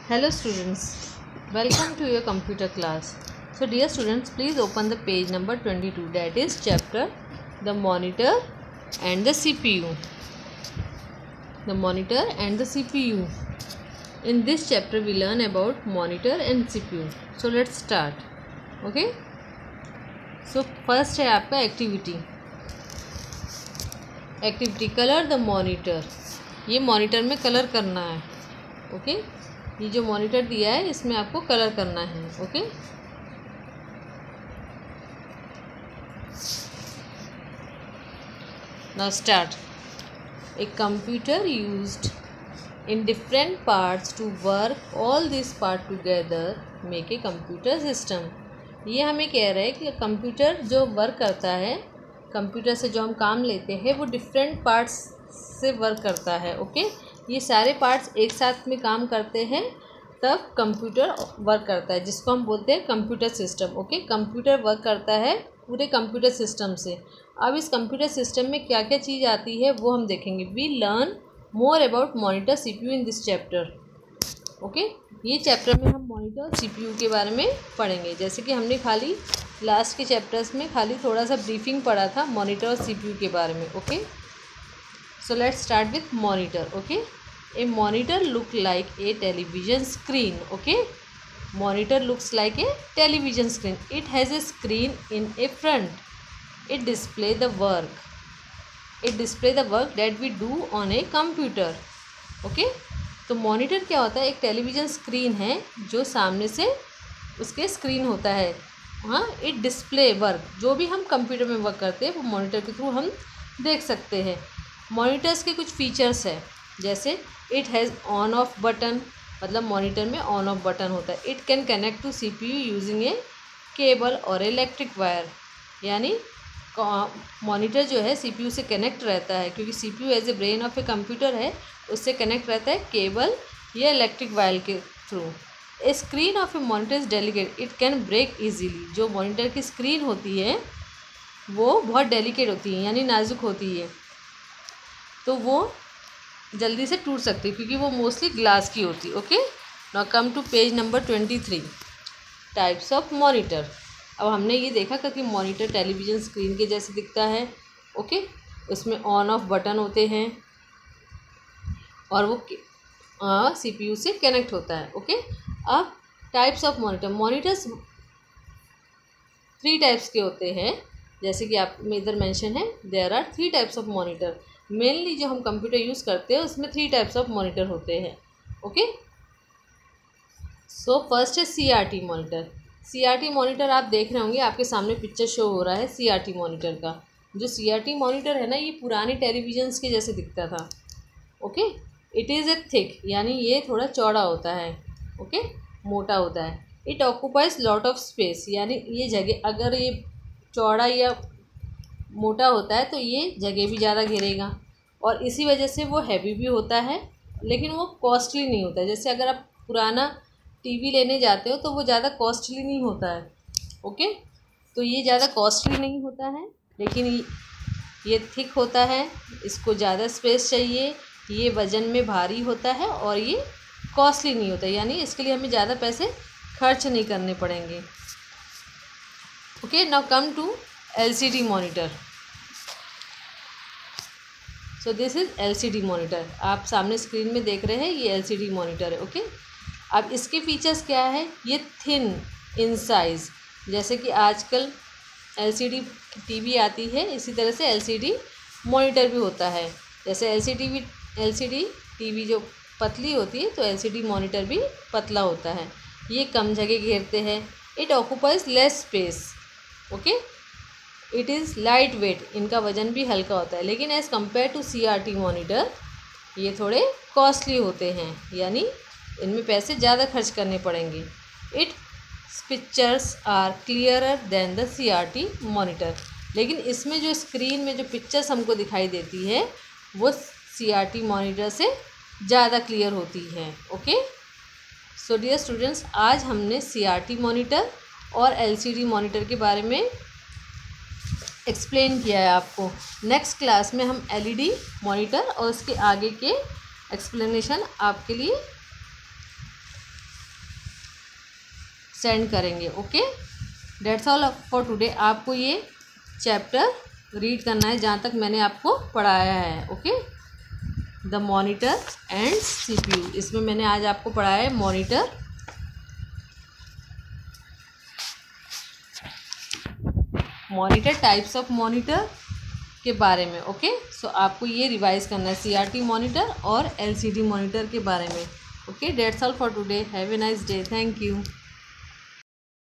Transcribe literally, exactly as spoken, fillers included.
Hello students, welcome to your computer class. So dear students, please open the page number twenty-two, that is chapter the monitor and the C P U. The monitor and the C P U. In this chapter we learn about monitor and C P U. So let's start. Okay. So first है आपका activity. Activity color the monitor. ये monitor में color करना है. Okay okay? ये जो monitor दिया है इसमें आपको कलर करना है. Okay now start. A computer used in different parts to work all this part together make a computer system. ये हमें कह रहा है कि कंप्यूटर जो वर्क करता है, कंप्यूटर से जो हम काम लेते हैं वो डिफरेंट पार्ट्स से वर्क करता है. Okay okay? ये सारे पार्ट्स एक साथ में काम करते हैं तब कंप्यूटर वर्क करता है, जिसको हम बोलते हैं computer system. Okay computer work करता है पूरे कंप्यूटर सिस्टम से. अब इस कंप्यूटर सिस्टम में क्या क्या चीज़ आती है वो हम देखेंगे. We learn more about monitor CPU in this chapter. Okay ये चैप्टर में हम मॉनिटर और सीपीयू के बारे में पढ़ेंगे. जैसे कि हमने खाली लास्ट के चैप्टर्स में खाली थोड़ा सा ब्रीफिंग पढ़ा था मॉनिटर और सीपीयू के बारे में. Okay so let's start with monitor. Okay A monitor look like a television screen. Okay, monitor looks like a television screen. It has a screen in a front. It display the work. It display the work that we do on a computer. Okay, तो monitor क्या होता है? एक television screen है जो सामने से उसके स्क्रीन होता है. हाँ, it display work. जो भी हम कंप्यूटर में वर्क करते हैं वो मॉनिटर के थ्रू हम देख सकते हैं. मॉनिटर्स के कुछ फीचर्स है, जैसे it has on off button, मतलब मॉनिटर में ऑन ऑफ बटन होता है. It can connect to C P U using a cable और इलेक्ट्रिक वायर. यानी मॉनिटर जो है सी पी यू से कनेक्ट रहता है, क्योंकि C P U as a brain of a computer है, उससे कनेक्ट रहता है केबल या इलेक्ट्रिक वायर के through. A screen of a monitor is delicate. It can break easily. जो मॉनिटर की स्क्रीन होती है वो बहुत डेलिकेट होती है, यानी नाजुक होती है, तो वो जल्दी से टूट सकती है क्योंकि वो मोस्टली ग्लास की होती है. Okay now come to page number twenty three, types of monitor. अब हमने ये देखा था कि मॉनिटर टेलीविज़न स्क्रीन के जैसे दिखता है. ओके उसमें ऑन ऑफ बटन होते हैं और वो सी पी यू से कनेक्ट होता है. ओके अब types of monitor. Monitors three types के होते हैं, जैसे कि आप में इधर मेंशन है. There are three types of monitor. Mainly जो हम कंप्यूटर यूज़ करते हैं उसमें थ्री टाइप्स ऑफ मॉनिटर होते हैं. ओके सो फर्स्ट है C R T monitor. C R T monitor आप देख रहे होंगे, आपके सामने पिक्चर शो हो रहा है सी आर टी मॉनिटर का. जो सी आर टी मॉनिटर है ना, ये पुराने टेलीविजन्स के जैसे दिखता था. Okay it is a thick, यानी ये थोड़ा चौड़ा होता है. ओके मोटा होता है. It occupies lot of space, यानी ये जगह, अगर ये चौड़ा या मोटा होता है तो ये जगह भी ज़्यादा घेरेगा, और इसी वजह से वो हैवी भी होता है, लेकिन वो कॉस्टली नहीं होता है. जैसे अगर आप पुराना टीवी लेने जाते हो तो वो ज़्यादा कॉस्टली नहीं होता है. ओके तो ये ज़्यादा कॉस्टली नहीं होता है, लेकिन ये थिक होता है, इसको ज़्यादा स्पेस चाहिए, ये वज़न में भारी होता है और ये कॉस्टली नहीं होता, यानी इसके लिए हमें ज़्यादा पैसे खर्च नहीं करने पड़ेंगे. Okay now come to L C D monitor. So this is L C D monitor. आप सामने स्क्रीन में देख रहे हैं, ये एल सी डी मॉनिटर है. ओके अब इसके फीचर्स क्या है? ये थिन इन साइज़, जैसे कि आजकल एल सी डी टीवी आती है, इसी तरह से एल सी डी मॉनिटर भी होता है. जैसे एल सी डी भी एल सी डी टीवी जो पतली होती है, तो एल सी डी मॉनिटर भी पतला होता है. ये कम जगह घेरते हैं. It occupies less space. Okay it is light weight, इनका वज़न भी हल्का होता है. लेकिन as compare to C R T monitor ये थोड़े कॉस्टली होते हैं, यानी इनमें पैसे ज़्यादा खर्च करने पड़ेंगे. It pictures are clearer than the C R T monitor. लेकिन इसमें जो स्क्रीन में जो पिक्चर्स हमको दिखाई देती है वो सी आर टी मॉनिटर से ज़्यादा क्लियर होती है. ओके सो डियर स्टूडेंट्स, आज हमने सी आर टी मॉनिटर और एल सी डी मॉनिटर के बारे में एक्सप्लेन किया है आपको. नेक्स्ट क्लास में हम एल ई डी मॉनिटर और उसके आगे के एक्सप्लेनेशन आपके लिए सेंड करेंगे। Okay, that's all for today. आपको ये चैप्टर रीड करना है जहाँ तक मैंने आपको पढ़ाया है। Okay, the monitor and CPU, इसमें मैंने आज आपको पढ़ाया है monitor, monitor types of monitor के बारे में। ओके, सो आपको ये रिवाइज करना है सीआरटी मॉनिटर और एलसीडी मॉनिटर के बारे में। Okay, that's all for today. Have a nice day. Thank you.